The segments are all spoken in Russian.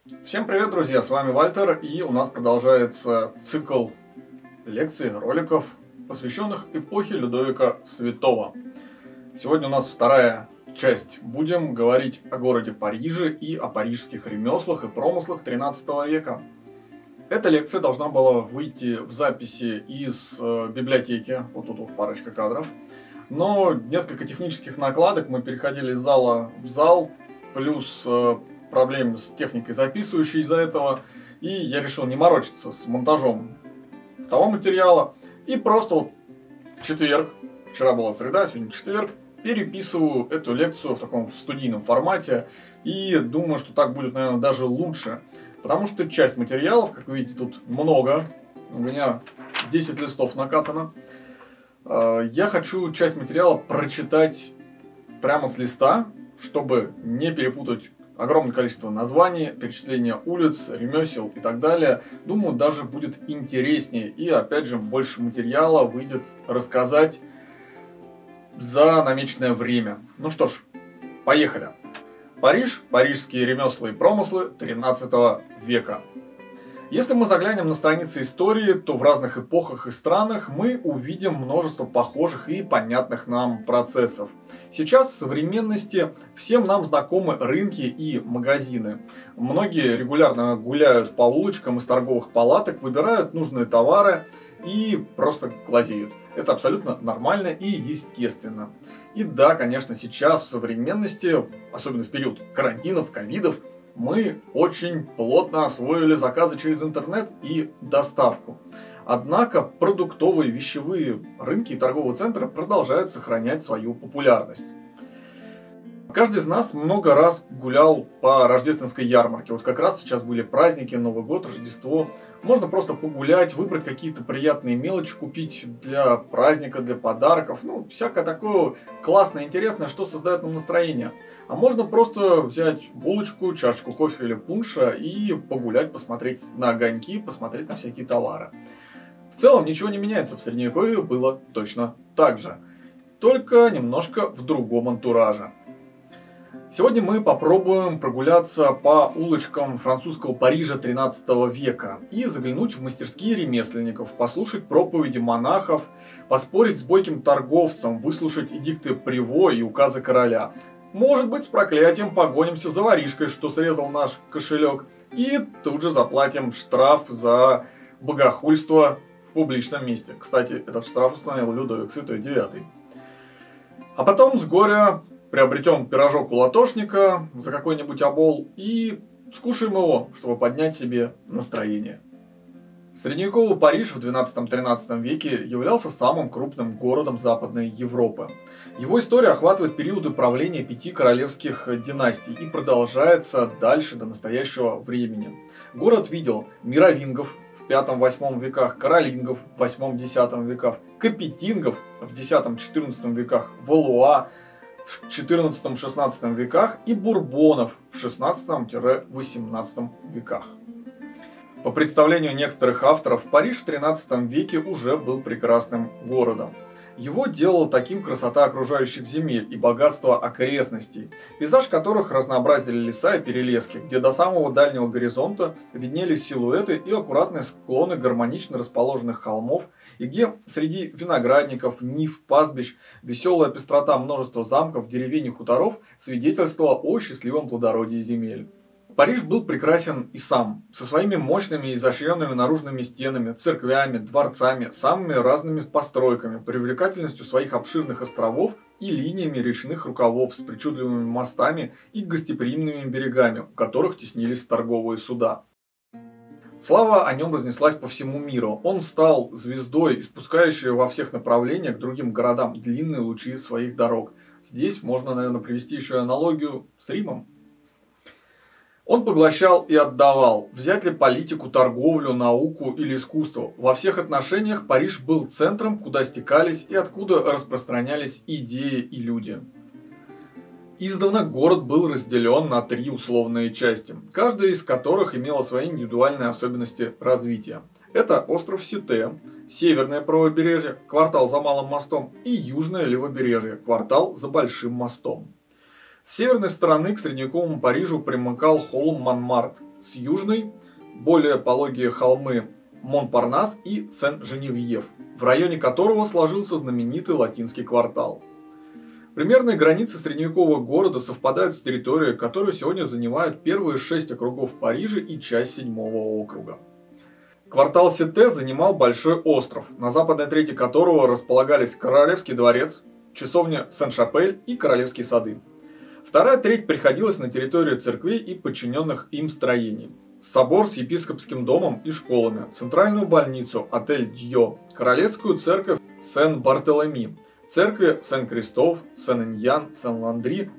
Всем привет, друзья! С вами Вальтер, и у нас продолжается цикл лекций, роликов, посвященных эпохе Людовика Святого. Сегодня у нас вторая часть. Будем говорить о городе Париже и о парижских ремеслах и промыслах 13 века. Эта лекция должна была выйти в записи из библиотеки, вот тут вот парочка кадров. Но несколько технических накладок, мы переходили из зала в зал, плюс проблем с техникой записывающей из-за этого. И я решил не морочиться с монтажом того материала. И просто вот в четверг, вчера была среда, сегодня четверг, переписываю эту лекцию в таком студийном формате. И думаю, что так будет, наверное, даже лучше. Потому что часть материалов, как вы видите, тут много. У меня 10 листов накатано. Я хочу часть материала прочитать прямо с листа, чтобы не перепутать огромное количество названий, перечисления улиц, ремесел и так далее. Думаю, даже будет интереснее. И опять же, больше материала выйдет рассказать за намеченное время. Ну что ж, поехали. Париж, парижские ремесла и промыслы 13 века. Если мы заглянем на страницы истории, то в разных эпохах и странах мы увидим множество похожих и понятных нам процессов. Сейчас в современности всем нам знакомы рынки и магазины. Многие регулярно гуляют по улочкам из торговых палаток, выбирают нужные товары и просто глазеют. Это абсолютно нормально и естественно. И да, конечно, сейчас в современности, особенно в период карантинов, ковидов, мы очень плотно освоили заказы через интернет и доставку. Однако продуктовые вещевые рынки и торговые центры продолжают сохранять свою популярность. Каждый из нас много раз гулял по рождественской ярмарке. Вот как раз сейчас были праздники, Новый год, Рождество. Можно просто погулять, выбрать какие-то приятные мелочи, купить для праздника, для подарков. Ну, всякое такое классное, интересное, что создает нам настроение. А можно просто взять булочку, чашечку кофе или пунша и погулять, посмотреть на огоньки, посмотреть на всякие товары. В целом ничего не меняется. В Средневековье было точно так же. Только немножко в другом антураже. Сегодня мы попробуем прогуляться по улочкам французского Парижа 13 века и заглянуть в мастерские ремесленников, послушать проповеди монахов, поспорить с бойким торговцем, выслушать эдикты Приво и указы короля. Может быть, с проклятием погонимся за воришкой, что срезал наш кошелек, и тут же заплатим штраф за богохульство в публичном месте. Кстати, этот штраф установил Людовик Святой IX. А потом с горя приобретем пирожок у латошника за какой-нибудь обол и скушаем его, чтобы поднять себе настроение. Средневековый Париж в 12-13 веке являлся самым крупным городом Западной Европы. Его история охватывает периоды правления 5 королевских династий и продолжается дальше до настоящего времени. Город видел мировингов в 5-8 веках, каролингов в 8-10 веках, капетингов в 10-14 веках, валуа в 14-16 веках и бурбонов в 16-18 веках. По представлению некоторых авторов, Париж в 13 веке уже был прекрасным городом. Его делала таким красота окружающих земель и богатство окрестностей, пейзаж которых разнообразили леса и перелески, где до самого дальнего горизонта виднелись силуэты и аккуратные склоны гармонично расположенных холмов, и где среди виноградников, нив, пастбищ, веселая пестрота множества замков, деревень и хуторов свидетельствовала о счастливом плодородии земель. Париж был прекрасен и сам, со своими мощными и изощренными наружными стенами, церквями, дворцами, самыми разными постройками, привлекательностью своих обширных островов и линиями речных рукавов с причудливыми мостами и гостеприимными берегами, у которых теснились торговые суда. Слава о нем разнеслась по всему миру. Он стал звездой, испускающей во всех направлениях к другим городам длинные лучи своих дорог. Здесь можно, наверное, привести еще аналогию с Римом. Он поглощал и отдавал. Взять ли политику, торговлю, науку или искусство. Во всех отношениях Париж был центром, куда стекались и откуда распространялись идеи и люди. Издавна город был разделен на 3 условные части, каждая из которых имела свои индивидуальные особенности развития. Это остров Сите, северное правобережье, квартал за Малым мостом, и южное левобережье, квартал за Большим мостом. С северной стороны к средневековому Парижу примыкал холм Монмарт. с южной более пологие холмы Монпарнас и Сен-Женевьев, в районе которого сложился знаменитый латинский квартал. Примерные границы средневекового города совпадают с территорией, которую сегодня занимают первые 6 округов Парижа и часть 7-го округа. Квартал Сите занимал большой остров, на западной трети которого располагались Королевский дворец, часовня Сен-Шапель и Королевские сады. Вторая треть приходилась на территорию церквей и подчиненных им строений. Собор с епископским домом и школами, центральную больницу, отель Дьо, Королевскую церковь Сен-Бартолеми, церкви Сен-Кристоф, Сен-Иньян, Сен-Ландри,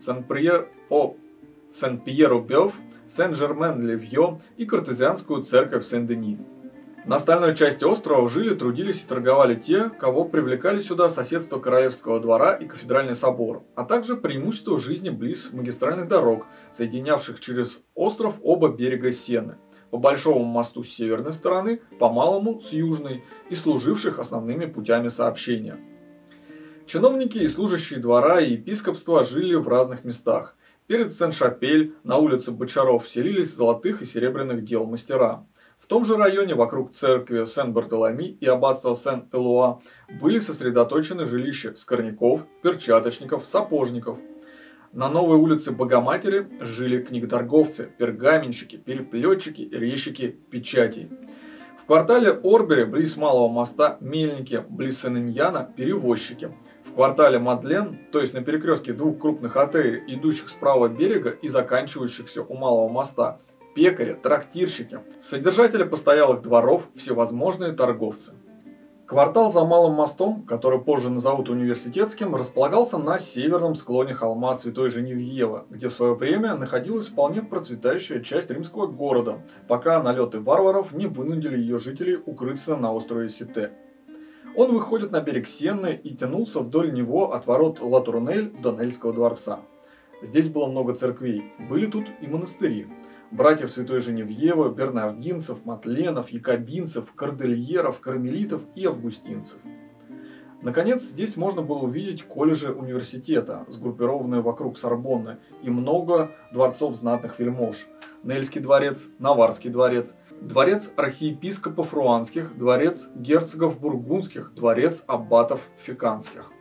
Сен-Пьеро-Бёв, Сен-Жермен-Левьё и Картезианскую церковь Сен-Дени. На остальной части острова жили, трудились и торговали те, кого привлекали сюда соседство Королевского двора и Кафедральный собор, а также преимущество жизни близ магистральных дорог, соединявших через остров оба берега Сены, по большому мосту с северной стороны, по малому с южной, и служивших основными путями сообщения. Чиновники и служащие двора и епископства жили в разных местах. Перед Сен-Шапель на улице Бочаров селились золотых и серебряных дел мастера. В том же районе вокруг церкви Сен-Бартоломи и аббатства Сен-Элуа были сосредоточены жилища скорняков, перчаточников, сапожников. На новой улице Богоматери жили книготорговцы, пергаменщики, переплетчики, резчики печатей. В квартале Орбери, близ Малого моста, мельники, близ Сен-Иньяна, перевозчики. В квартале Мадлен, то есть на перекрестке двух крупных отелей, идущих с правого берега и заканчивающихся у Малого моста, пекари, трактирщики, содержатели постоялых дворов, всевозможные торговцы. Квартал за Малым мостом, который позже назовут университетским, располагался на северном склоне холма Святой Женевьева, где в свое время находилась вполне процветающая часть римского города, пока налеты варваров не вынудили ее жителей укрыться на острове Сите. Он выходит на берег Сенны и тянулся вдоль него от ворот Ла-Турнель до Нельского дворца. Здесь было много церквей, были тут и монастыри. Братьев Святой Женевьевы, бернардинцев, матленов, якобинцев, кордельеров, кармелитов и августинцев. Наконец, здесь можно было увидеть колледжи университета, сгруппированные вокруг Сорбонны, и много дворцов знатных вельмож. Нельский дворец, Наварский дворец, дворец архиепископов руанских, дворец герцогов бургундских, дворец аббатов феканских.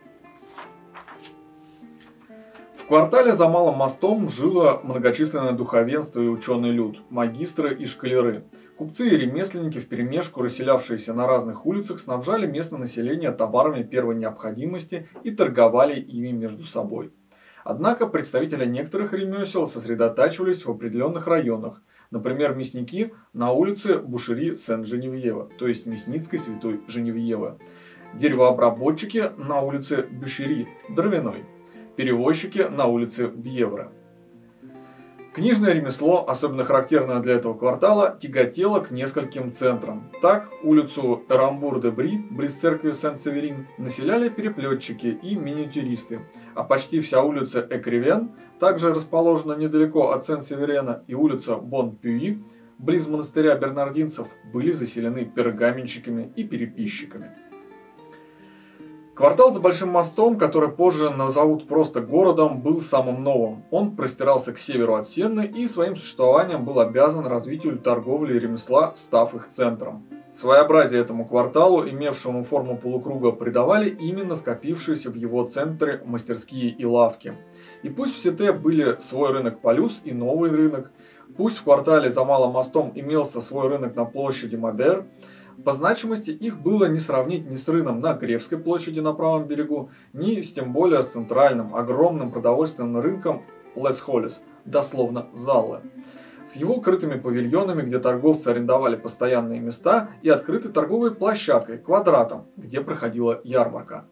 В квартале за Малым мостом жило многочисленное духовенство и ученый люд, магистры и школяры. Купцы и ремесленники, вперемешку расселявшиеся на разных улицах, снабжали местное население товарами первой необходимости и торговали ими между собой. Однако представители некоторых ремесел сосредотачивались в определенных районах, например, мясники на улице Бушери Сен-Женевьева, то есть Мясницкой Святой Женевьевы, деревообработчики на улице Бюшери, Дровяной, перевозчики на улице Бьевре. Книжное ремесло, особенно характерное для этого квартала, тяготело к нескольким центрам. Так, улицу Эрамбур-де-Бри, близ церкви Сен-Северин, населяли переплетчики и миниатюристы, а почти вся улица Экривен, также расположена недалеко от Сен-Северена, и улица Бон-Пюи, близ монастыря бернардинцев, были заселены пергаменщиками и переписчиками. Квартал за Большим мостом, который позже назовут просто городом, был самым новым. Он простирался к северу от Сенны и своим существованием был обязан развитию торговли и ремесла, став их центром. Своеобразие этому кварталу, имевшему форму полукруга, придавали именно скопившиеся в его центре мастерские и лавки. И пусть в Сите были свой рынок Полюс и новый рынок, пусть в квартале за Малым мостом имелся свой рынок на площади Мабер, по значимости их было не сравнить ни с рынком на Гревской площади на правом берегу, ни с тем более с центральным, огромным продовольственным рынком Лес Холлес, дословно Заллы, с его крытыми павильонами, где торговцы арендовали постоянные места, и открытой торговой площадкой, квадратом, где проходила ярмарка.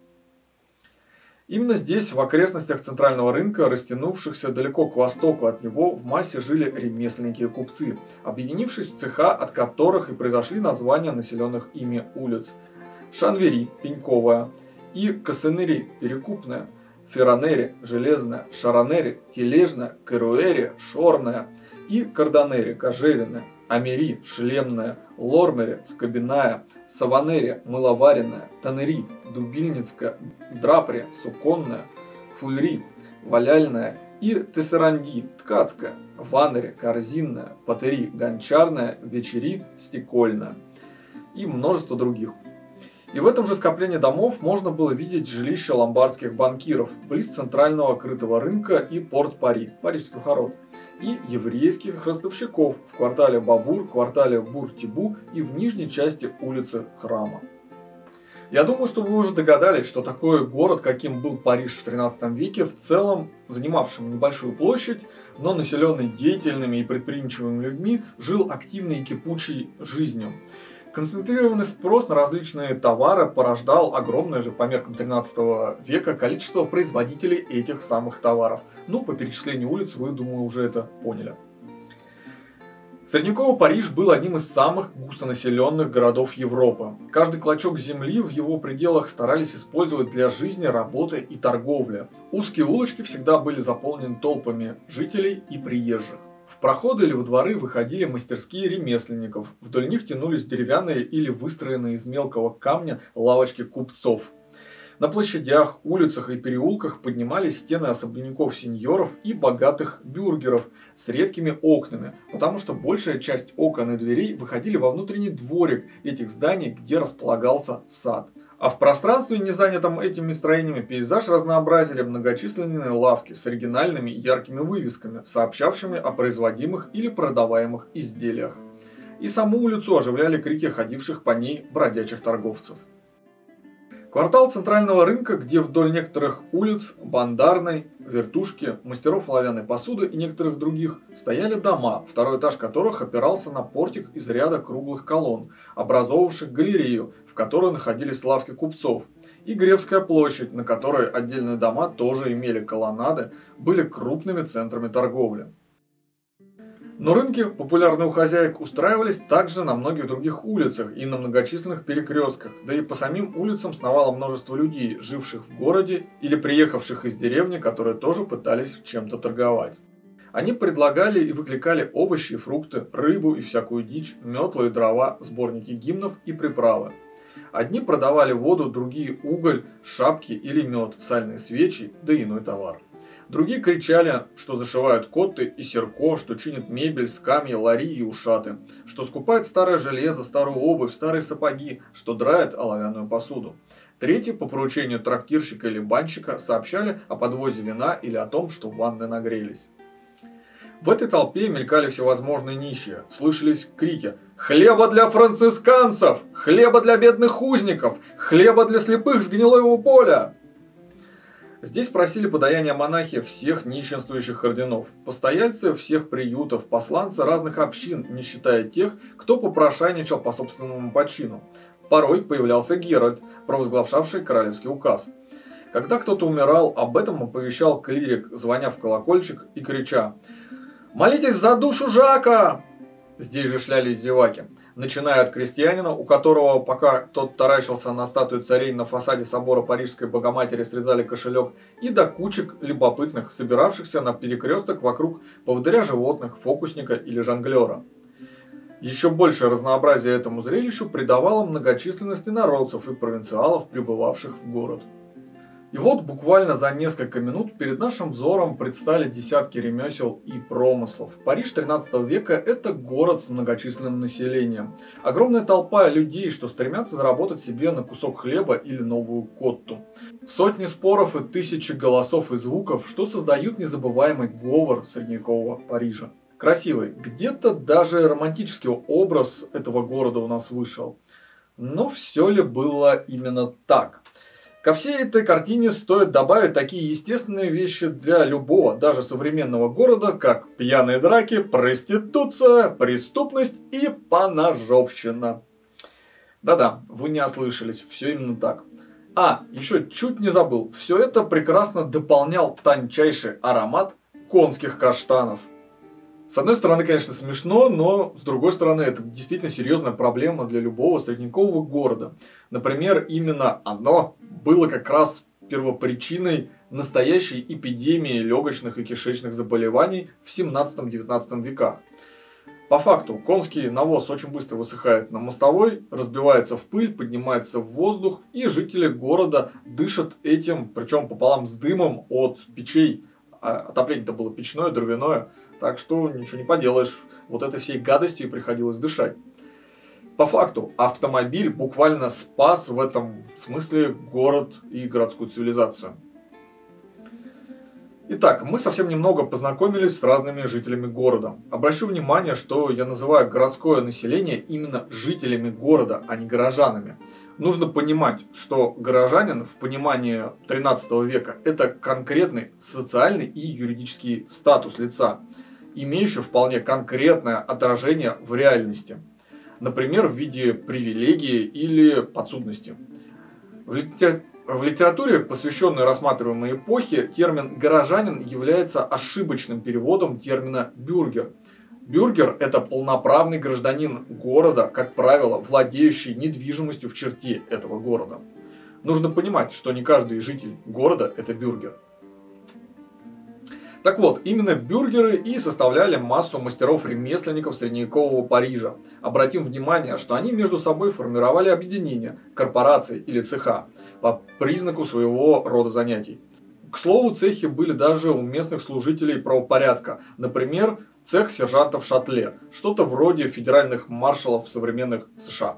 Именно здесь, в окрестностях центрального рынка, растянувшихся далеко к востоку от него, в массе жили ремесленники и купцы, объединившись в цеха, от которых и произошли названия населенных ими улиц: Шанвери, Пеньковая, и Кассенери, Перекупная, Ферранери, Железная, Шаранери, Тележная, Керуэри, Шорная, и Карданери, Кожевенная, Амери, Шлемная, Лормери, Скобяная, Саванери, Мыловаренная, Танери, Дубильницкая, Драпри, Суконная, Фульри, Валяльная, и тессеранди – ткацкая, ванери – корзинная, потери – гончарная, вечери – стекольная и множество других. И в этом же скоплении домов можно было видеть жилища ломбардских банкиров близ центрального крытого рынка и порт Пари, Парижских ворот, и еврейских ростовщиков в квартале Бабур, квартале Бур-Тибу и в нижней части улицы Храма. Я думаю, что вы уже догадались, что такой город, каким был Париж в 13 веке, в целом занимавшим небольшую площадь, но населенный деятельными и предприимчивыми людьми, жил активной и кипучей жизнью. Концентрированный спрос на различные товары порождал огромное же по меркам 13 века количество производителей этих самых товаров. Ну, по перечислению улиц вы, думаю, уже это поняли. Средневековый Париж был одним из самых густонаселенных городов Европы. Каждый клочок земли в его пределах старались использовать для жизни, работы и торговли. Узкие улочки всегда были заполнены толпами жителей и приезжих. В проходы или во дворы выходили мастерские ремесленников. Вдоль них тянулись деревянные или выстроенные из мелкого камня лавочки купцов. На площадях, улицах и переулках поднимались стены особняков сеньоров и богатых бюргеров с редкими окнами, потому что большая часть окон и дверей выходили во внутренний дворик этих зданий, где располагался сад. А в пространстве, не занятом этими строениями, пейзаж разнообразили многочисленные лавки с оригинальными и яркими вывесками, сообщавшими о производимых или продаваемых изделиях. И саму улицу оживляли крики ходивших по ней бродячих торговцев. Квартал центрального рынка, где вдоль некоторых улиц, бандарной, вертушки, мастеров оловянной посуды и некоторых других, стояли дома, второй этаж которых опирался на портик из ряда круглых колонн, образовавших галерею, в которой находились лавки купцов, и Гревская площадь, на которой отдельные дома тоже имели колоннады, были крупными центрами торговли. Но рынки, популярные у хозяек, устраивались также на многих других улицах и на многочисленных перекрестках, да и по самим улицам сновало множество людей, живших в городе или приехавших из деревни, которые тоже пытались чем-то торговать. Они предлагали и выкликали овощи и фрукты, рыбу и всякую дичь, метлы и дрова, сборники гимнов и приправы. Одни продавали воду, другие уголь, шапки или мед, сальные свечи, да и иной товар. Другие кричали, что зашивают коты и серко, что чинят мебель, скамьи, лари и ушаты, что скупают старое железо, старую обувь, старые сапоги, что драят оловянную посуду. Третьи, по поручению трактирщика или банщика, сообщали о подвозе вина или о том, что ванны нагрелись. В этой толпе мелькали всевозможные нищие, слышались крики «Хлеба для францисканцев! Хлеба для бедных узников! Хлеба для слепых с гнилого поля!» Здесь просили подаяния монахи всех нищенствующих орденов, постояльцы всех приютов, посланцы разных общин, не считая тех, кто попрошайничал по собственному почину. Порой появлялся Геральт, провозглашавший королевский указ. Когда кто-то умирал, об этом оповещал клирик, звоня в колокольчик и крича «Молитесь за душу Жака!» Здесь же шлялись зеваки, начиная от крестьянина, у которого, пока тот таращился на статую царей на фасаде собора Парижской Богоматери, срезали кошелек, и до кучек любопытных, собиравшихся на перекресток вокруг поводыря животных, фокусника или жонглера. Еще большее разнообразие этому зрелищу придавало многочисленность инородцев и провинциалов, прибывавших в город. И вот буквально за несколько минут перед нашим взором предстали десятки ремесел и промыслов. Париж 13 века – это город с многочисленным населением. Огромная толпа людей, что стремятся заработать себе на кусок хлеба или новую котту. Сотни споров и тысячи голосов и звуков, что создают незабываемый говор средневекового Парижа. Красивый, где-то даже романтический образ этого города у нас вышел. Но все ли было именно так? Ко всей этой картине стоит добавить такие естественные вещи для любого, даже современного города, как пьяные драки, проституция, преступность и поножовщина. Да-да, вы не ослышались, все именно так. А, еще чуть не забыл, все это прекрасно дополнял тончайший аромат конских каштанов. С одной стороны, конечно, смешно, но с другой стороны, это действительно серьезная проблема для любого средневекового города. Например, именно оно было как раз первопричиной настоящей эпидемии легочных и кишечных заболеваний в 17-19 веках. По факту, конский навоз очень быстро высыхает на мостовой, разбивается в пыль, поднимается в воздух, и жители города дышат этим, причем пополам с дымом от печей, А отопление-то было печное, дровяное, так что ничего не поделаешь. Вот этой всей гадостью и приходилось дышать. По факту, автомобиль буквально спас в этом смысле город и городскую цивилизацию. Итак, мы совсем немного познакомились с разными жителями города. Обращу внимание, что я называю городское население именно жителями города, а не горожанами. Нужно понимать, что горожанин в понимании 13 века – это конкретный социальный и юридический статус лица, имеющий вполне конкретное отражение в реальности. Например, в виде привилегии или подсудности. В литературе, посвященной рассматриваемой эпохе, термин «горожанин» является ошибочным переводом термина «бюргер». Бюргер – это полноправный гражданин города, как правило, владеющий недвижимостью в черте этого города. Нужно понимать, что не каждый житель города – это бюргер. Так вот, именно бюргеры и составляли массу мастеров-ремесленников средневекового Парижа. Обратим внимание, что они между собой формировали объединения, корпорации или цеха по признаку своего рода занятий. К слову, цехи были даже у местных служителей правопорядка. Например, цех сержантов Шатле, что-то вроде федеральных маршалов в современных США.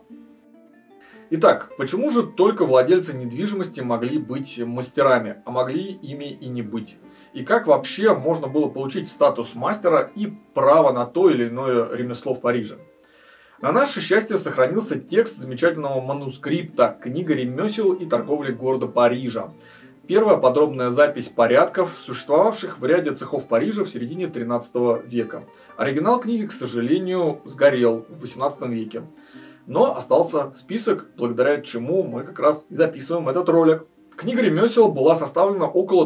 Итак, почему же только владельцы недвижимости могли быть мастерами, а могли ими и не быть? И как вообще можно было получить статус мастера и право на то или иное ремесло в Париже? На наше счастье сохранился текст замечательного манускрипта «Книга ремесел и торговли города Парижа». Первая подробная запись порядков, существовавших в ряде цехов Парижа в середине 13 века. Оригинал книги, к сожалению, сгорел в 18 веке. Но остался список, благодаря чему мы как раз и записываем этот ролик. Книга ремесел была составлена около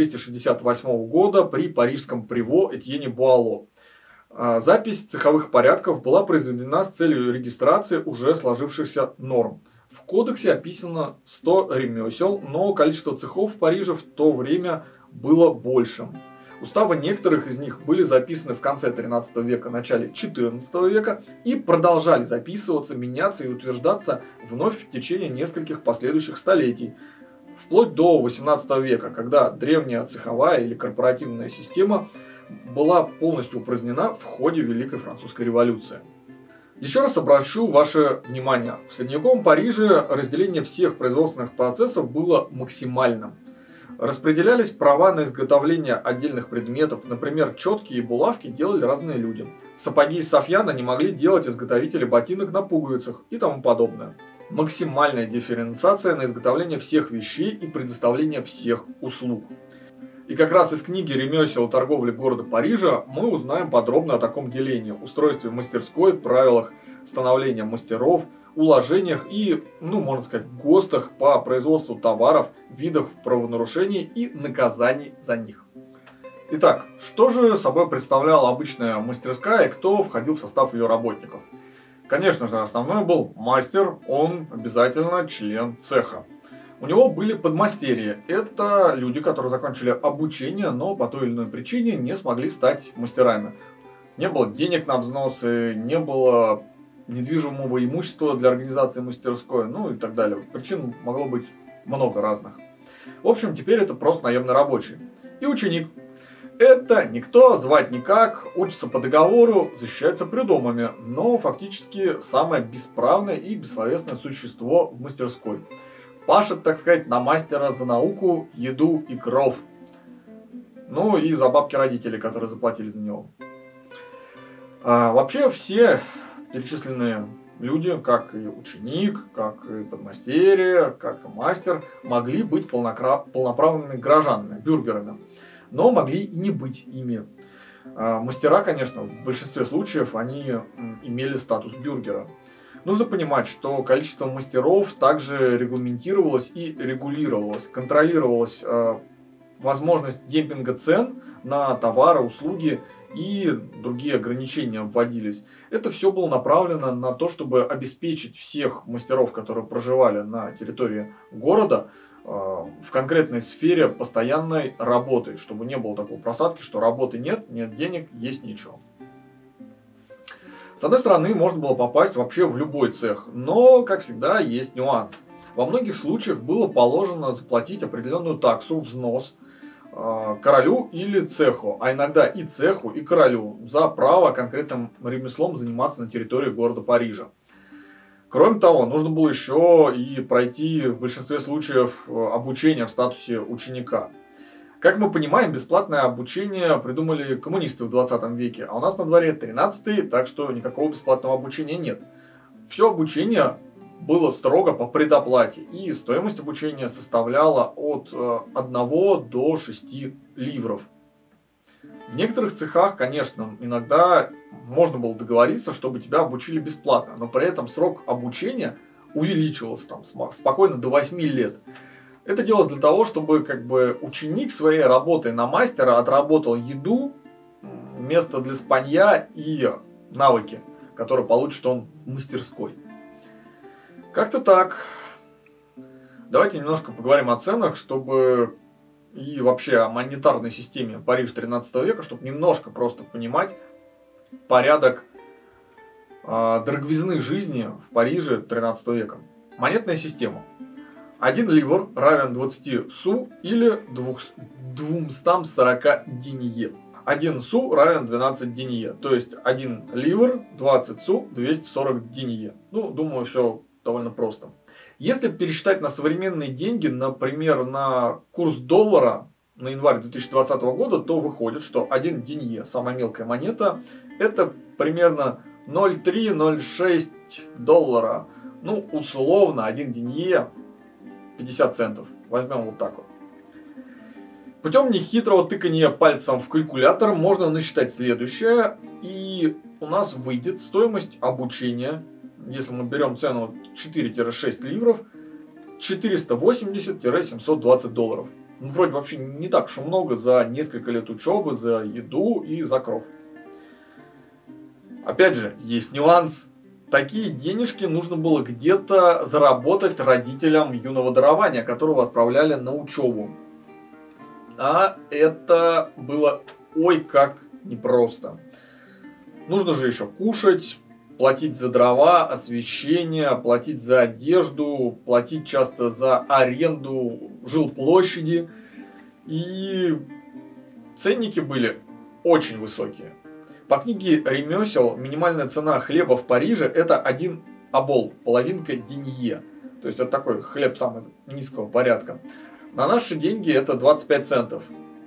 1268 года при парижском приво Этьене Буало. Запись цеховых порядков была произведена с целью регистрации уже сложившихся норм. В кодексе описано 100 ремесел, но количество цехов в Париже в то время было большим. Уставы некоторых из них были записаны в конце 13 века, начале 14 века и продолжали записываться, меняться и утверждаться вновь в течение нескольких последующих столетий, вплоть до 18 века, когда древняя цеховая или корпоративная система была полностью упразднена в ходе Великой Французской революции. Еще раз обращу ваше внимание, в средневековом Париже разделение всех производственных процессов было максимальным. Распределялись права на изготовление отдельных предметов, например, четки и булавки делали разные люди. Сапоги из софьяна не могли делать изготовители ботинок на пуговицах и тому подобное. Максимальная дифференциация на изготовление всех вещей и предоставление всех услуг. И как раз из книги «Ремесел и торговли города Парижа» мы узнаем подробно о таком делении, устройстве мастерской, правилах становления мастеров, уложениях и, можно сказать, ГОСТах по производству товаров, видах правонарушений и наказаний за них. Итак, что же собой представляла обычная мастерская и кто входил в состав ее работников? Конечно же, основной был мастер, он обязательно член цеха. У него были подмастерья. Это люди, которые закончили обучение, но по той или иной причине не смогли стать мастерами. Не было денег на взносы, не было недвижимого имущества для организации мастерской, и так далее. Причин могло быть много разных. В общем, теперь это просто наемный рабочий. И ученик. Это никто, звать никак, учится по договору, защищается придомами, но фактически самое бесправное и бессловесное существо в мастерской. Пашет, так сказать, на мастера за науку, еду и кров. И за бабки родителей, которые заплатили за него. Вообще все перечисленные люди, как и ученик, как и подмастерье, как и мастер, могли быть полноправными горожанами, бюргерами. Но могли и не быть ими. Мастера, конечно, в большинстве случаев они имели статус бюргера. Нужно понимать, что количество мастеров также регламентировалось и регулировалось, контролировалась возможность демпинга цен на товары, услуги и другие ограничения вводились. Это все было направлено на то, чтобы обеспечить всех мастеров, которые проживали на территории города, в конкретной сфере постоянной работой, чтобы не было такой просадки, что работы нет денег, есть нечего. С одной стороны, можно было попасть вообще в любой цех, но, как всегда, есть нюанс. Во многих случаях было положено заплатить определенную таксу, взнос, королю или цеху, а иногда и цеху, и королю за право конкретным ремеслом заниматься на территории города Парижа. Кроме того, нужно было еще и пройти в большинстве случаев обучение в статусе ученика. Как мы понимаем, бесплатное обучение придумали коммунисты в 20 веке, а у нас на дворе 13-й, так что никакого бесплатного обучения нет. Все обучение было строго по предоплате, и стоимость обучения составляла от 1 до 6 ливров. В некоторых цехах, конечно, иногда можно было договориться, чтобы тебя обучили бесплатно, но при этом срок обучения увеличивался там, спокойно до 8 лет. Это делалось для того, чтобы ученик своей работой на мастера отработал еду, место для спанья и навыки, которые получит он в мастерской. Как-то так. Давайте немножко поговорим о ценах, чтобы и вообще о монетарной системе Парижа 13 века, чтобы немножко просто понимать порядок дороговизны жизни в Париже 13 века. Монетная система. 1 ливр равен 20 су или 240 денье. 1 су равен 12 денье. То есть 1 ливр, 20 су, 240 денье. Думаю, все довольно просто. Если пересчитать на современные деньги, например, на курс доллара на январь 2020 года, то выходит, что 1 денье, самая мелкая монета, это примерно 0,3-0,6 доллара. Условно, 1 денье 50 центов. Возьмем вот так вот. Путем нехитрого тыкания пальцем в калькулятор можно насчитать следующее. И у нас выйдет стоимость обучения, если мы берем цену 4-6 ливров, 480-720 долларов. Вроде вообще не так уж и много за несколько лет учебы, за еду и за кров. Опять же, есть нюанс. Такие денежки нужно было где-то заработать родителям юного дарования, которого отправляли на учебу. А это было ой как непросто. Нужно же еще кушать, платить за дрова, освещение, платить за одежду, платить часто за аренду жилплощади. И ценники были очень высокие. По книге ремесел минимальная цена хлеба в Париже это 1 обол, половинка денье. То есть это такой хлеб самого низкого порядка. На наши деньги это 25 центов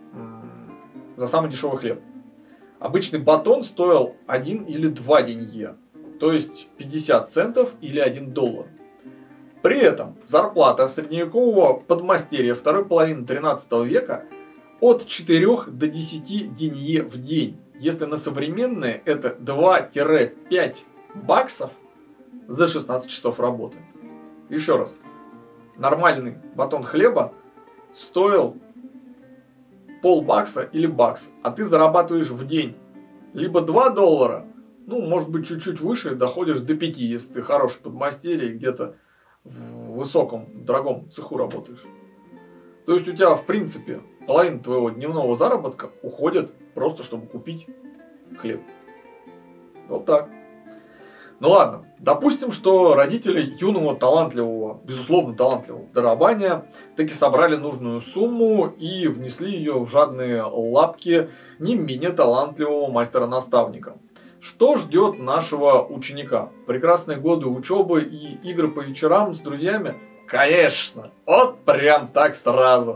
за самый дешевый хлеб. Обычный батон стоил 1 или 2 денье, то есть 50 центов или 1 доллар. При этом зарплата средневекового подмастерья второй половины 13 века от 4 до 10 денье в день. Если на современные, это 2-5 баксов за 16 часов работы. Еще раз. Нормальный батон хлеба стоил полбакса или бакс. А ты зарабатываешь в день либо 2 доллара, может быть чуть-чуть выше, доходишь до 5, если ты хороший подмастерье и где-то в высоком, дорогом цеху работаешь. То есть у тебя, в принципе, половина твоего дневного заработка уходит просто, чтобы купить хлеб. Вот так. Ладно, допустим, что родители юного талантливого, безусловно талантливого дарования таки собрали нужную сумму и внесли ее в жадные лапки не менее талантливого мастера-наставника. Что ждет нашего ученика? Прекрасные годы учебы и игры по вечерам с друзьями? Конечно! Вот прям так сразу.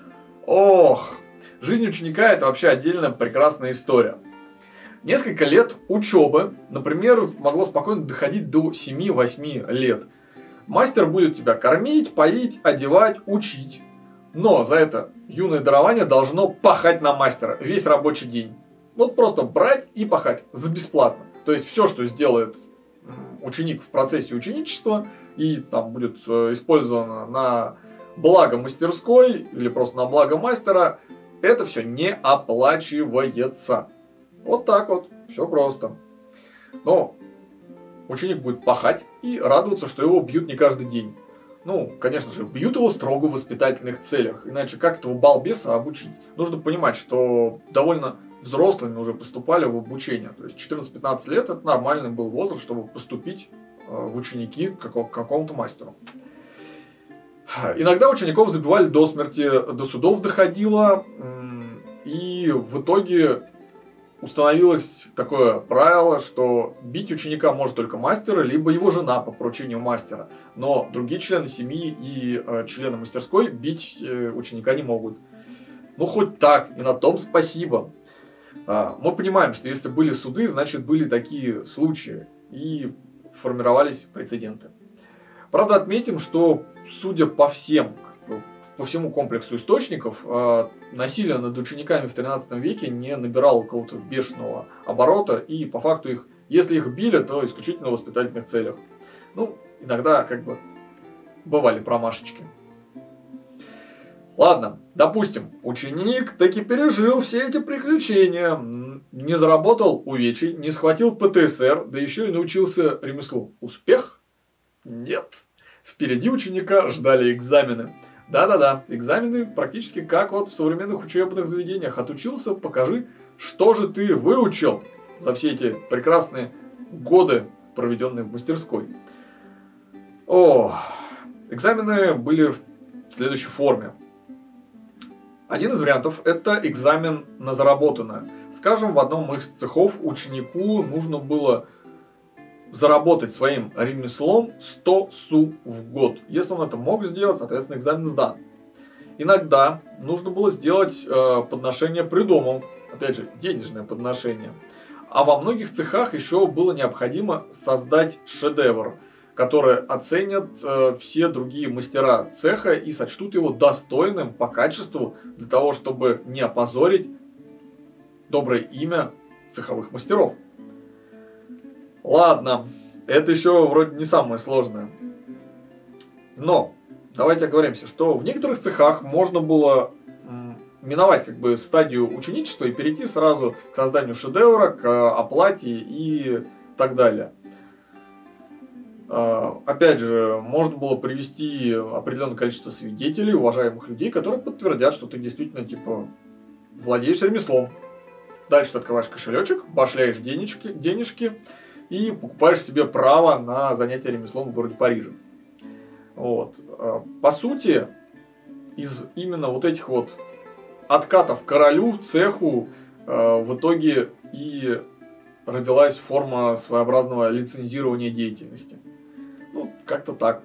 Ох! Жизнь ученика это вообще отдельная прекрасная история. Несколько лет учебы, например, могло спокойно доходить до 7-8 лет. Мастер будет тебя кормить, поить, одевать, учить. Но за это юное дарование должно пахать на мастера весь рабочий день. Просто брать и пахать за бесплатно. То есть все, что сделает ученик в процессе ученичества и там будет использовано на благо мастерской или просто на благо мастера, это все не оплачивается. Вот так вот, все просто. Но ученик будет пахать и радоваться, что его бьют не каждый день. Конечно же, бьют его строго в воспитательных целях. Иначе как этого балбеса обучить? Нужно понимать, что довольно взрослыми уже поступали в обучение. То есть 14-15 лет это нормальный был возраст, чтобы поступить в ученики к какому-то мастеру. Иногда учеников забивали до смерти, до судов доходило. И в итоге установилось такое правило, что бить ученика может только мастер, либо его жена по поручению мастера. Но другие члены семьи и члены мастерской бить ученика не могут. Ну, хоть так, и на том спасибо. Мы понимаем, что если были суды, значит были такие случаи. И формировались прецеденты. Правда, отметим, что, судя по всему комплексу источников, насилие над учениками в 13 веке не набирало какого-то бешеного оборота, и по факту если их били, то исключительно в воспитательных целях. Ну, иногда бывали промашечки. Ладно, допустим, ученик таки пережил все эти приключения, не заработал увечий, не схватил ПТСР, да еще и научился ремеслу. Успех? Нет. Впереди ученика ждали экзамены. Да-да-да, экзамены практически как в современных учебных заведениях. Отучился, покажи, что же ты выучил за все эти прекрасные годы, проведенные в мастерской. Экзамены были в следующей форме. Один из вариантов – это экзамен на заработанное. Скажем, в одном из цехов ученику нужно было заработать своим ремеслом 100 су в год. Если он это мог сделать, соответственно, экзамен сдан. Иногда нужно было сделать подношение придомом. Опять же, денежное подношение. А во многих цехах еще было необходимо создать шедевр, который оценят все другие мастера цеха и сочтут его достойным по качеству для того, чтобы не опозорить доброе имя цеховых мастеров. Ладно, это еще вроде не самое сложное. Но давайте оговоримся, что в некоторых цехах можно было миновать стадию ученичества и перейти сразу к созданию шедевра, к оплате и так далее. Опять же, можно было привести определенное количество свидетелей, уважаемых людей, которые подтвердят, что ты действительно владеешь ремеслом. Дальше ты открываешь кошелечек, башляешь денежки и покупаешь себе право на занятие ремеслом в городе Париже. По сути, из именно этих откатов королю, цеху, в итоге и родилась форма своеобразного лицензирования деятельности. Как-то так.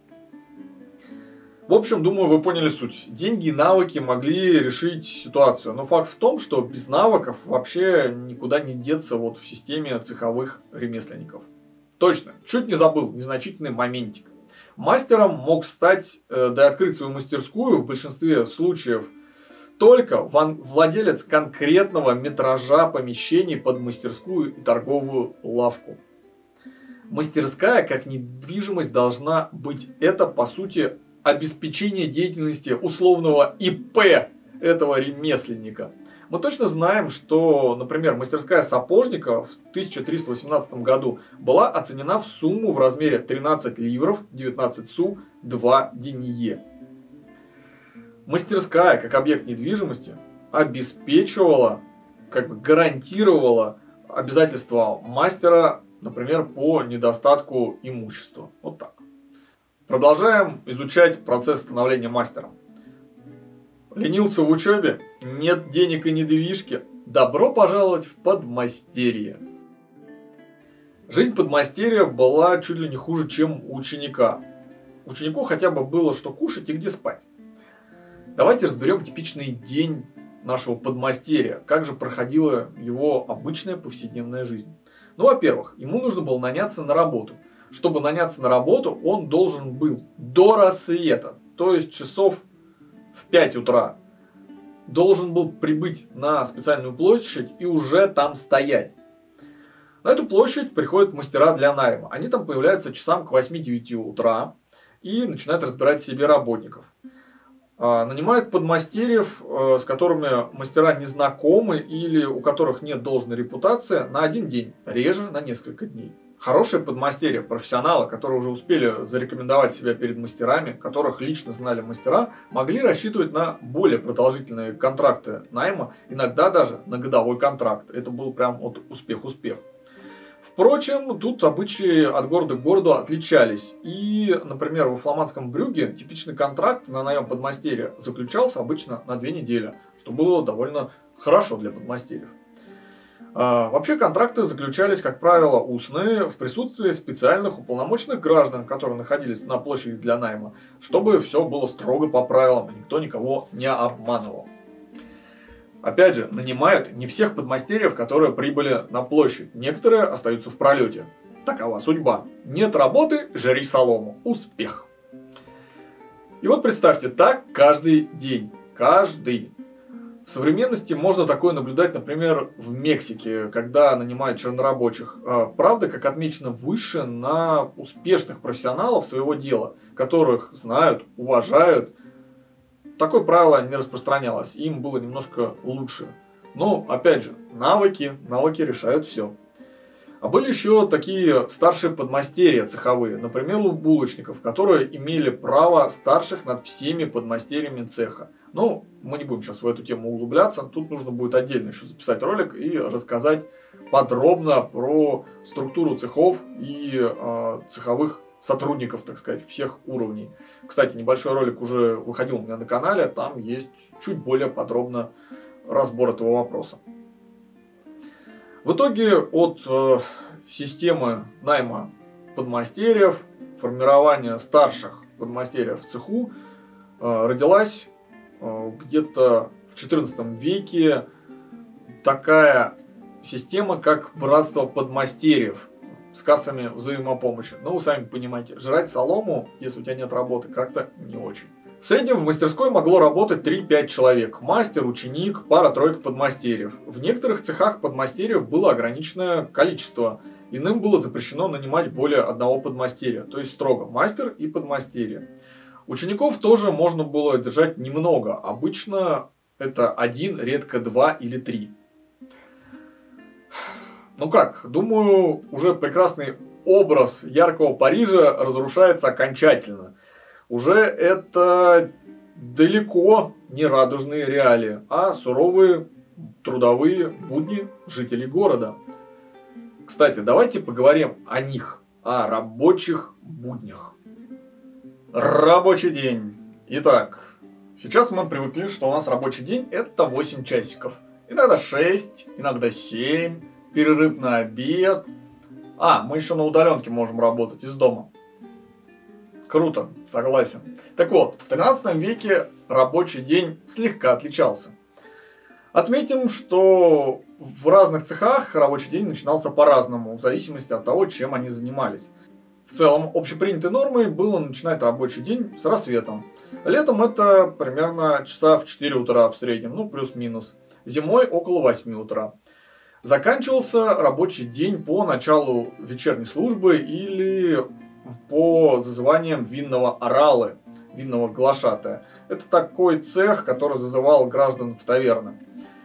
В общем, думаю, вы поняли суть. Деньги и навыки могли решить ситуацию. Но факт в том, что без навыков вообще никуда не деться в системе цеховых ремесленников. Точно, чуть не забыл, незначительный моментик. Мастером мог стать, да и открыть свою мастерскую в большинстве случаев только владелец конкретного метража помещений под мастерскую и торговую лавку. Мастерская, как недвижимость, должна быть. Это, по сути, обеспечение деятельности условного ИП этого ремесленника. Мы точно знаем, что, например, мастерская сапожника в 1318 году была оценена в сумму в размере 13 ливров, 19 су, 2 денье. Мастерская, как объект недвижимости, обеспечивала, гарантировала обязательства мастера, например, по недостатку имущества. Вот так. Продолжаем изучать процесс становления мастером. Ленился в учебе? Нет денег и недвижки? Добро пожаловать в подмастерье. Жизнь подмастерья была чуть ли не хуже, чем у ученика. Ученику хотя бы было что кушать и где спать. Давайте разберем типичный день нашего подмастерья. Как же проходила его обычная повседневная жизнь. Во-первых, ему нужно было наняться на работу. Чтобы наняться на работу, он должен был до рассвета, то есть часов в 5 утра, должен был прибыть на специальную площадь и уже там стоять. На эту площадь приходят мастера для найма. Они там появляются часам к 8-9 утра и начинают разбирать себе работников. Нанимают подмастерьев, с которыми мастера не знакомы или у которых нет должной репутации, на один день, реже на несколько дней. Хорошие подмастерья, профессионалы, которые уже успели зарекомендовать себя перед мастерами, которых лично знали мастера, могли рассчитывать на более продолжительные контракты найма, иногда даже на годовой контракт. Это был прям успех-успех. Впрочем, тут обычаи от города к городу отличались. И, например, во фламандском Брюгге типичный контракт на наем подмастерья заключался обычно на 2 недели, что было довольно хорошо для подмастерьев. Вообще контракты заключались, как правило, устные, в присутствии специальных уполномоченных граждан, которые находились на площади для найма, чтобы все было строго по правилам, и никто никого не обманывал. Опять же, нанимают не всех подмастерьев, которые прибыли на площадь. Некоторые остаются в пролете. Такова судьба. Нет работы, жри солому. Успех. И вот представьте, так каждый день. Каждый. В современности можно такое наблюдать, например, в Мексике, когда нанимают чернорабочих. Правда, как отмечено выше, на успешных профессионалов своего дела, которых знают, уважают. Такое правило не распространялось, им было немножко лучше. Но, опять же, навыки решают все. А были еще такие старшие подмастерья цеховые, например, у булочников, которые имели право старших над всеми подмастерьями цеха. Но мы не будем сейчас в эту тему углубляться, тут нужно будет отдельно еще записать ролик и рассказать подробно про структуру цехов и цеховых сотрудников, так сказать, всех уровней. Кстати, небольшой ролик уже выходил у меня на канале, там есть чуть более подробно разбор этого вопроса. В итоге от системы найма подмастерьев, формирования старших подмастерьев в цеху родилась где-то в XIV веке такая система, как братство подмастерьев с кассами взаимопомощи. Но вы сами понимаете, жрать солому, если у тебя нет работы, как-то не очень. В среднем в мастерской могло работать 3-5 человек. Мастер, ученик, пара-тройка подмастерьев. В некоторых цехах подмастерьев было ограниченное количество. Иным было запрещено нанимать более одного подмастерья. То есть строго мастер и подмастерье. Учеников тоже можно было держать немного. Обычно это 1, редко 2 или 3. Ну как, думаю, уже прекрасный образ яркого Парижа разрушается окончательно. Уже это далеко не радужные реалии, а суровые трудовые будни жителей города. Кстати, давайте поговорим о них, о рабочих буднях. Рабочий день. Итак, сейчас мы привыкли, что у нас рабочий день это 8 часиков. Иногда 6, иногда 7, перерыв на обед. Мы еще на удаленке можем работать из дома. Круто, согласен. Так вот, в 13 веке рабочий день слегка отличался. Отметим, что в разных цехах рабочий день начинался по-разному, в зависимости от того, чем они занимались. В целом, общепринятой нормой было начинать рабочий день с рассветом. Летом это примерно часа в 4 утра в среднем, ну плюс-минус. Зимой около 8 утра. Заканчивался рабочий день по началу вечерней службы или по зазываниям винного оралы, винного глашатая. Это такой цех, который зазывал граждан в таверны.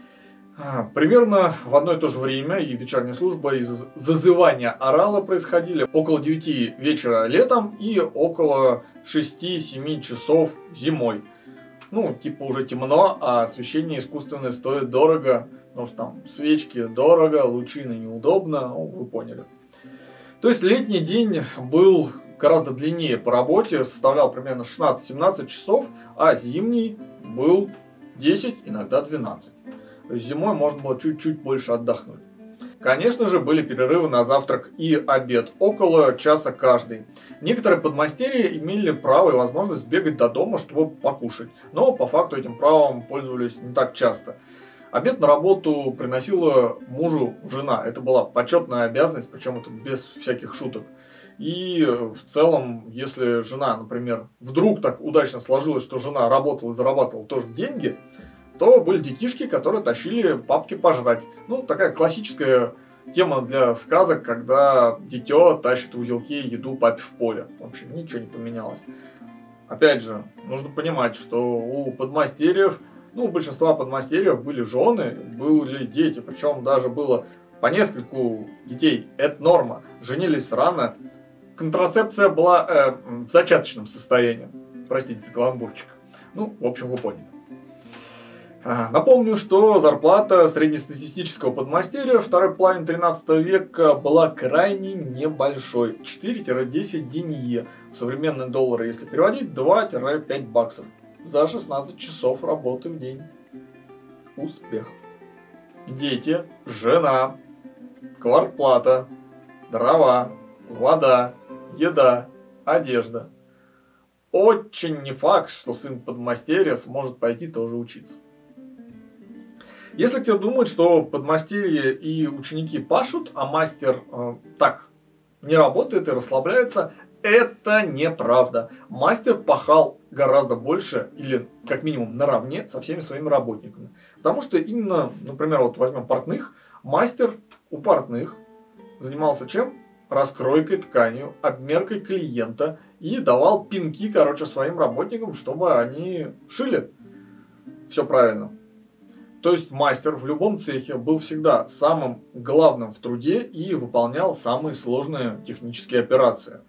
Примерно в одно и то же время и вечерняя служба, и зазывания орала происходили около 9 вечера летом и около 6-7 часов зимой. Ну, типа уже темно, а освещение искусственное стоит дорого, потому что там свечки дорого, лучины неудобно, ну, вы поняли. То есть летний день был гораздо длиннее по работе, составлял примерно 16-17 часов, а зимний был 10, иногда 12. То есть зимой можно было чуть-чуть больше отдохнуть. Конечно же, были перерывы на завтрак и обед, около часа каждый. Некоторые подмастерья имели право и возможность бегать до дома, чтобы покушать, но по факту этим правом пользовались не так часто. Обед на работу приносила мужу жена. Это была почетная обязанность, причем это без всяких шуток. И в целом, если жена, например, вдруг так удачно сложилось, что жена работала и зарабатывала тоже деньги, то были детишки, которые тащили папке пожрать. Ну, такая классическая тема для сказок, когда дитё тащит в узелке еду папе в поле. В общем, ничего не поменялось. Опять же, нужно понимать, что у подмастерьев, у большинства подмастерьев были жены, были дети. Причем даже было по нескольку детей. Это норма. Женились рано. Контрацепция была в зачаточном состоянии. Простите за каламбурчик. Ну, в общем, вы поняли. Напомню, что зарплата среднестатистического подмастерья второй половины 13 века была крайне небольшой. 4-10 денье. В современные доллары, если переводить, 2-5 баксов. За 16 часов работы в день. Успех. дети, жена, квартплата, дрова, вода, еда, одежда. Очень не факт, что сын подмастерья сможет пойти тоже учиться. Если кто думает, что подмастерье и ученики пашут, а мастер так не работает и расслабляется, это неправда. Мастер пахал гораздо больше или как минимум наравне со всеми своими работниками. Потому что именно, например, вот возьмем портных, мастер у портных занимался чем? Раскройкой тканью, обмеркой клиента и давал пинки, своим работникам, чтобы они шили все правильно. То есть мастер в любом цехе был всегда самым главным в труде и выполнял самые сложные технические операции.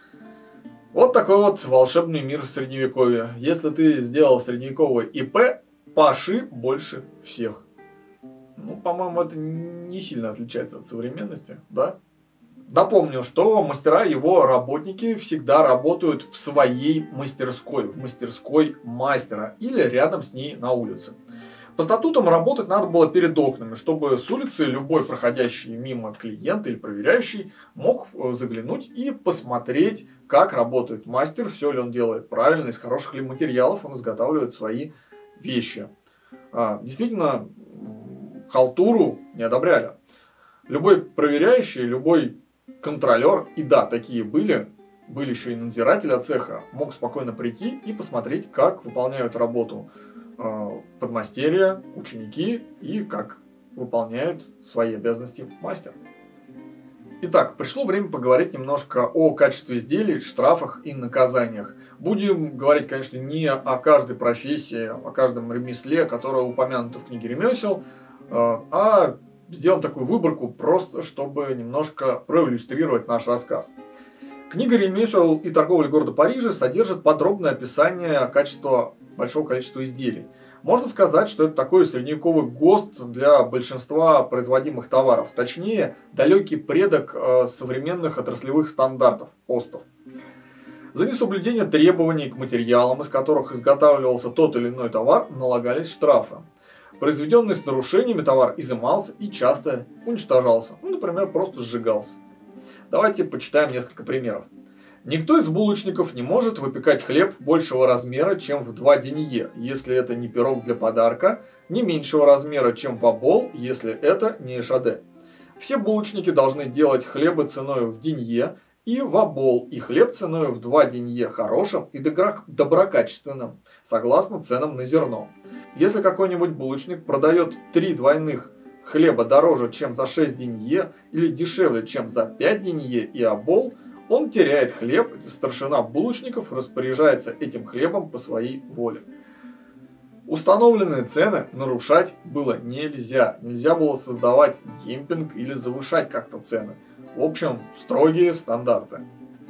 Вот такой вот волшебный мир средневековья. Если ты сделал средневековый ИП, паши больше всех. Ну, по-моему, это не сильно отличается от современности, да? Напомню, что мастера, его работники всегда работают в своей мастерской, в мастерской мастера или рядом с ней на улице. По статутам работать надо было перед окнами, чтобы с улицы любой проходящий мимо клиент или проверяющий мог заглянуть и посмотреть, как работает мастер, все ли он делает правильно, из хороших ли материалов он изготавливает свои вещи. Действительно, халтуру не одобряли. Любой проверяющий, любой контролер, и да, такие были еще и надзиратели от цеха, мог спокойно прийти и посмотреть, как выполняют работу подмастерья, ученики и как выполняют свои обязанности мастер. Итак, пришло время поговорить немножко о качестве изделий, штрафах и наказаниях. Будем говорить, конечно, не о каждой профессии, о каждом ремесле, которое упомянуто в книге ремесел, а сделаем такую выборку, просто чтобы немножко проиллюстрировать наш рассказ. Книга ремесел и торговли города Парижа содержит подробное описание качества большого количества изделий. Можно сказать, что это такой средневековый ГОСТ для большинства производимых товаров. Точнее, далекий предок современных отраслевых стандартов, ОСТов. За несоблюдение требований к материалам, из которых изготавливался тот или иной товар, налагались штрафы. Произведенный с нарушениями товар изымался и часто уничтожался. Например, просто сжигался. Давайте почитаем несколько примеров. Никто из булочников не может выпекать хлеб большего размера, чем в 2 денье, если это не пирог для подарка, не меньшего размера, чем в обол, если это не эшаде. Все булочники должны делать хлебы ценою в денье и в обол, и хлеб ценою в 2 денье хорошим и доброкачественным, согласно ценам на зерно. Если какой-нибудь булочник продает 3 двойных хлеба дороже, чем за 6 денье, или дешевле, чем за 5 денье и обол, он теряет хлеб, и старшина булочников распоряжается этим хлебом по своей воле. Установленные цены нарушать было нельзя. Нельзя было создавать демпинг или завышать как-то цены. В общем, строгие стандарты.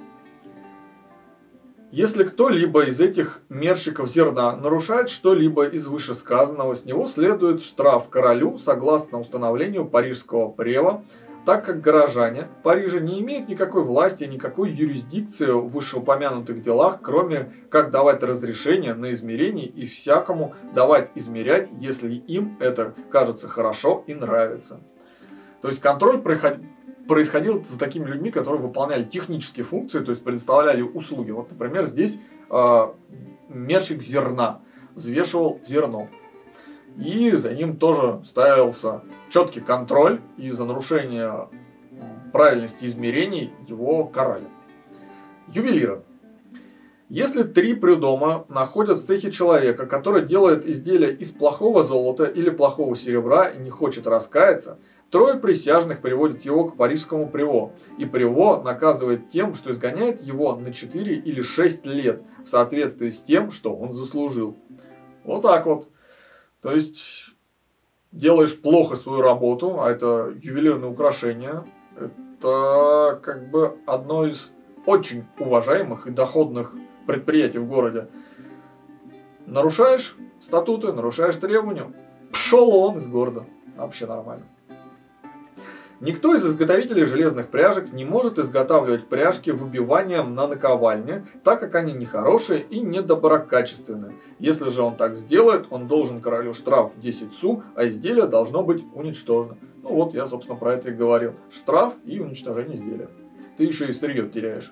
Если кто-либо из этих мерщиков зерна нарушает что-либо из вышесказанного, с него следует штраф королю согласно установлению парижского прева, так как горожане Парижа не имеют никакой власти, никакой юрисдикции в вышеупомянутых делах, кроме как давать разрешение на измерение и всякому давать измерять, если им это кажется хорошо и нравится. То есть контроль происходил за такими людьми, которые выполняли технические функции, то есть предоставляли услуги. Вот, например, здесь мерщик зерна взвешивал зерно. И за ним тоже ставился четкий контроль, и за нарушение правильности измерений его карали. Ювелиры. Если 3 прюдома находят в цехе человека, который делает изделия из плохого золота или плохого серебра и не хочет раскаяться, 3 присяжных приводят его к парижскому прево, и прево наказывает тем, что изгоняет его на 4 или 6 лет в соответствии с тем, что он заслужил. Вот так вот. То есть, делаешь плохо свою работу, а это ювелирное украшение, это как бы одно из очень уважаемых и доходных предприятий в городе. Нарушаешь статуты, нарушаешь требования, пшел он из города. Вообще нормально. Никто из изготовителей железных пряжек не может изготавливать пряжки выбиванием на наковальне, так как они нехорошие и недоброкачественные. Если же он так сделает, он должен королю штраф в 10 су, а изделие должно быть уничтожено. Ну вот, я, собственно, про это и говорил. Штраф и уничтожение изделия. Ты еще и сырье теряешь.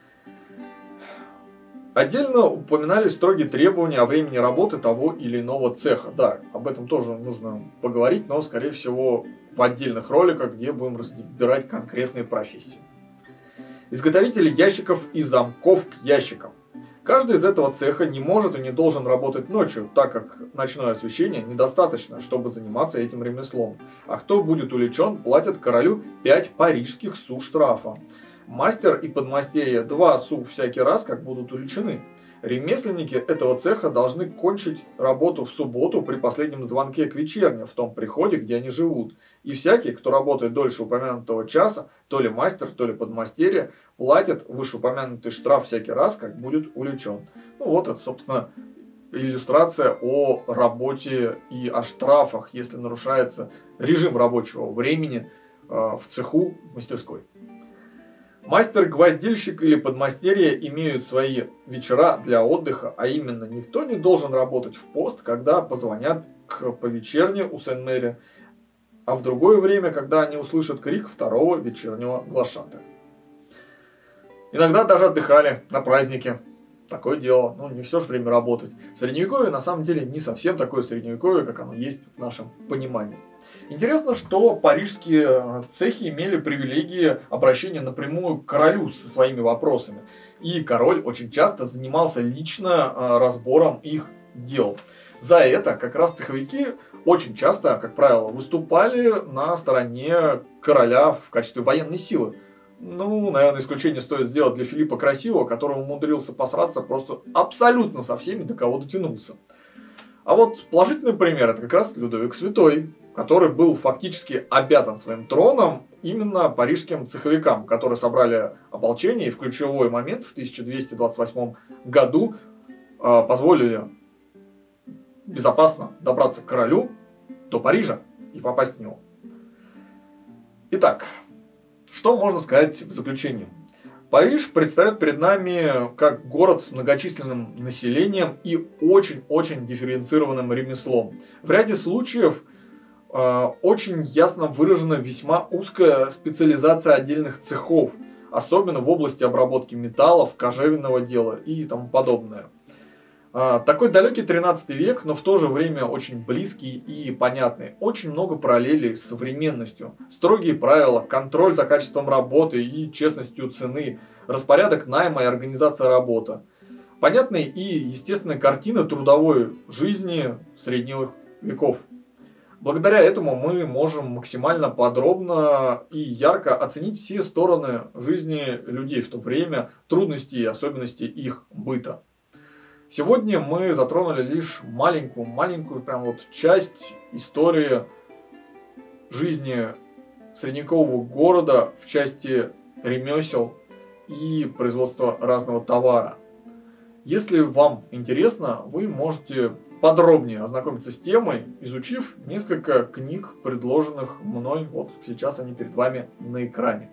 Отдельно упоминались строгие требования о времени работы того или иного цеха. Да, об этом тоже нужно поговорить, но, скорее всего, в отдельных роликах, где будем разбирать конкретные профессии. Изготовители ящиков и замков к ящикам. Каждый из этого цеха не может и не должен работать ночью, так как ночное освещение недостаточно, чтобы заниматься этим ремеслом. А кто будет увлечен, платят королю 5 парижских су штрафа. Мастер и подмастерье 2 су всякий раз, как будут увлечены. Ремесленники этого цеха должны кончить работу в субботу при последнем звонке к вечерне в том приходе, где они живут. И всякий, кто работает дольше упомянутого часа, то ли мастер, то ли подмастерье, платит вышеупомянутый штраф всякий раз, как будет увлечен. Ну вот это, собственно, иллюстрация о работе и о штрафах, если нарушается режим рабочего времени в цеху, в мастерской. Мастер-гвоздильщик или подмастерье имеют свои вечера для отдыха, а именно никто не должен работать в пост, когда позвонят к повечерне у Сен-Мэри, а в другое время, когда они услышат крик второго вечернего глашатая. Иногда даже отдыхали на празднике. Такое дело, ну не все же время работать. Средневековье на самом деле не совсем такое средневековье, как оно есть в нашем понимании. Интересно, что парижские цехи имели привилегии обращения напрямую к королю со своими вопросами. И король очень часто занимался лично разбором их дел. За это как раз цеховики очень часто, как правило, выступали на стороне короля в качестве военной силы. Ну, наверное, исключение стоит сделать для Филиппа Красивого, который умудрился посраться просто абсолютно со всеми, до кого дотянулся. А вот положительный пример – это как раз Людовик Святой, который был фактически обязан своим троном именно парижским цеховикам, которые собрали ополчение и в ключевой момент в 1228 году позволили безопасно добраться к королю до Парижа и попасть в него. Итак, что можно сказать в заключении? Париж предстает перед нами как город с многочисленным населением и очень-очень дифференцированным ремеслом. В ряде случаев очень ясно выражена весьма узкая специализация отдельных цехов, особенно в области обработки металлов, кожевенного дела и тому подобное. Такой далекий 13 век, но в то же время очень близкий и понятный. Очень много параллелей с современностью. Строгие правила, контроль за качеством работы и честностью цены, распорядок найма и организация работы. Понятная и естественная картина трудовой жизни средних веков. Благодаря этому мы можем максимально подробно и ярко оценить все стороны жизни людей в то время, трудности и особенности их быта. Сегодня мы затронули лишь маленькую прям вот часть истории жизни средневекового города в части ремесел и производства разного товара. Если вам интересно, вы можете подробнее ознакомиться с темой, изучив несколько книг, предложенных мной. Вот сейчас они перед вами на экране.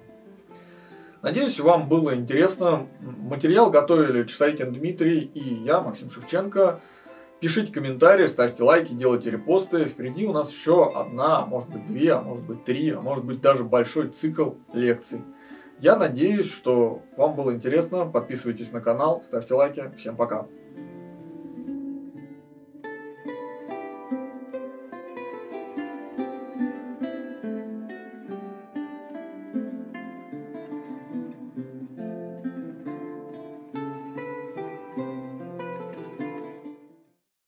Надеюсь, вам было интересно. Материал готовили Часовикин Дмитрий и я, Максим Шевченко. Пишите комментарии, ставьте лайки, делайте репосты. Впереди у нас еще одна, а может быть 2, а может быть 3, а может быть даже большой цикл лекций. Я надеюсь, что вам было интересно. Подписывайтесь на канал, ставьте лайки. Всем пока.